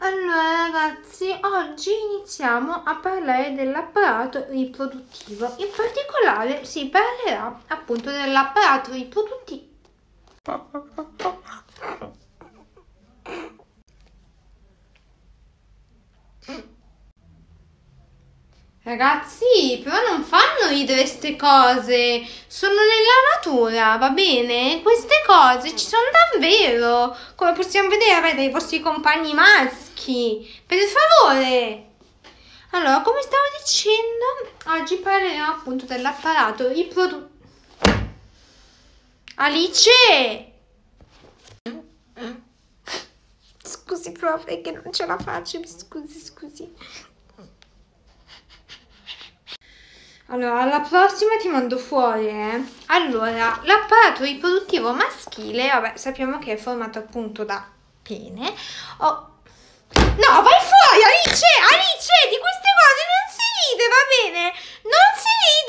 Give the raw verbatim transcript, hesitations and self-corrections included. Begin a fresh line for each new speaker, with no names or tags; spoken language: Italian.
Allora ragazzi, oggi iniziamo a parlare dell'apparato riproduttivo. In particolare si parlerà appunto dell'apparato riproduttivo. Ragazzi, però non fanno ridere queste cose, sono nella natura, va bene? Queste cose ci sono davvero, come possiamo vedere avete i vostri compagni maschi, per favore. Allora, come stavo dicendo, oggi parleremo appunto dell'apparato riproduttivo. Alice! Scusi proprio che non ce la faccio, scusi, scusi. Allora, alla prossima ti mando fuori, eh. Allora, l'apparato riproduttivo maschile, vabbè, sappiamo che è formato appunto da pene. Oh. No, vai fuori, Alice! Alice, di queste cose non si ride, va bene? Non si